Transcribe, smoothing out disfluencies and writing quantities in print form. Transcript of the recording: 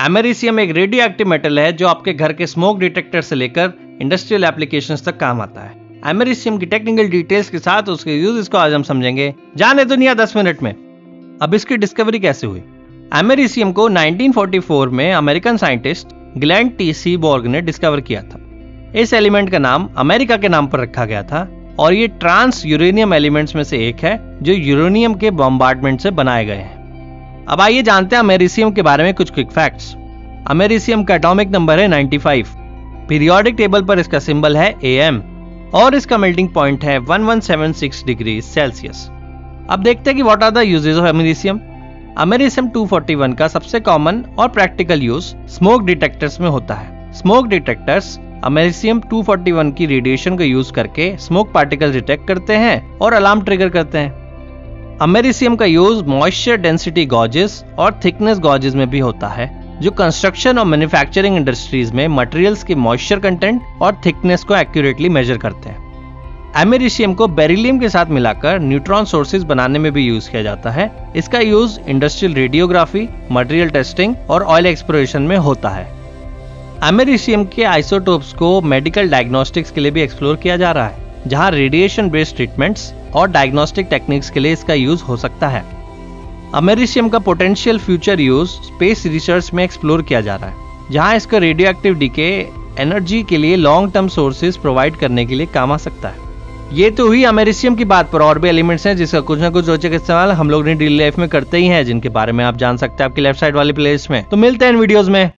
Americium एक radio active metal है जो आपके घर के स्मोक डिटेक्टर से लेकर इंडस्ट्रियल एप्लीकेशंस तक काम आता है। अमेरिशियम की टेक्निकल डिटेल्स के साथ उसके यूज को आज हम समझेंगे। जाने दुनिया 10 मिनट में। अब इसकी डिस्कवरी कैसे हुई? अमेरिशियम को 1944 में American scientist Glenn T Seaborg ने डिस्कवर किया था। इस एलिमेंट का नाम अमेरिका के नाम पर रखा गया था और ये ट्रांस यूरेनियम एलिमेंट्स में से एक है जो यूरेनियम के बॉम्बार्डमेंट से बनाए गए हैं। अब आइए जानते हैं अमेरिशियम के बारे में कुछ क्विक फैक्ट्स। अमेरिशियम का एटॉमिक नंबर है 95। पीरियोडिक टेबल पर इसका सिंबल है AM और इसका मेल्टिंग पॉइंट है 1176 डिग्री सेल्सियस। अब देखते हैं कि what are the uses of americium. Americium 241 का सबसे कॉमन और प्रैक्टिकल यूज स्मोक डिटेक्टर्स में होता है। स्मोक डिटेक्टर्स अमेरिशियम 241 की रेडिएशन को यूज करके स्मोक पार्टिकल डिटेक्ट करते हैं और अलार्म ट्रिगर करते हैं। अमेरिशियम का यूज मॉइस्चर डेंसिटी गॉजेस और थिकनेस गॉजेस में भी होता है, जो कंस्ट्रक्शन और मैन्युफैक्चरिंग इंडस्ट्रीज में मटेरियल्स के मॉइस्चर कंटेंट और थिकनेस को एक्यूरेटली मेजर करते हैं। अमेरिशियम को बेरिलियम के साथ मिलाकर न्यूट्रॉन सोर्सेज बनाने में भी यूज किया जाता है। इसका use industrial radiography, material testing और ऑयल एक्सप्लोरेशन में होता है। अमेरिशियम के आइसोटोप्स को मेडिकल डायग्नोस्टिक्स के लिए भी एक्सप्लोर किया जा रहा है, जहां रेडिएशन बेस्ड ट्रीटमेंट्स और डायग्नोस्टिक टेक्निक्स के लिए इसका यूज हो सकता है। अमेरिशियम का potential future use space research में एक्सप्लोर किया जा रहा है, जहां इसका रेडियो एक्टिव डीके एनर्जी के लिए लॉन्ग टर्म सोर्सेज प्रोवाइड करने के लिए काम आ सकता है। ये तो हुई अमेरिशियम की बात, पर और भी एलिमेंट्स हैं जिसका कुछ ना कुछ रोचक इस्तेमाल हम लोग ने डेली लाइफ में करते ही हैं, जिनके बारे में आप जान सकते हैं आपकी लेफ्ट साइड वाली प्लेलिस्ट में। तो मिलते हैं इन वीडियोस में।